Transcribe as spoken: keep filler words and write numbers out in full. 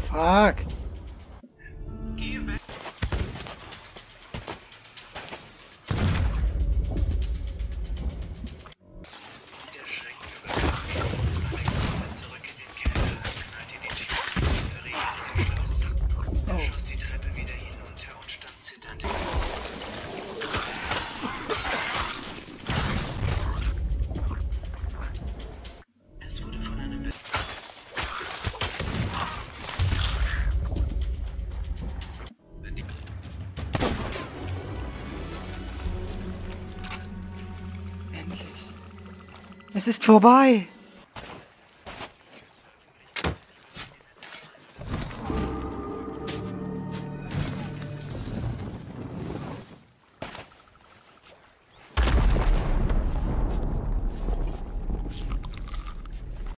Fuck. Geh weg. Der Schrecken überkam ihn. Alex wurde zurück in den Keller, knallte die Tür, verriegelte das Schloss. Er schoss die Treppe wieder hinunter und stand zitternd im Es wurde von einem Be Endlich. Es ist vorbei.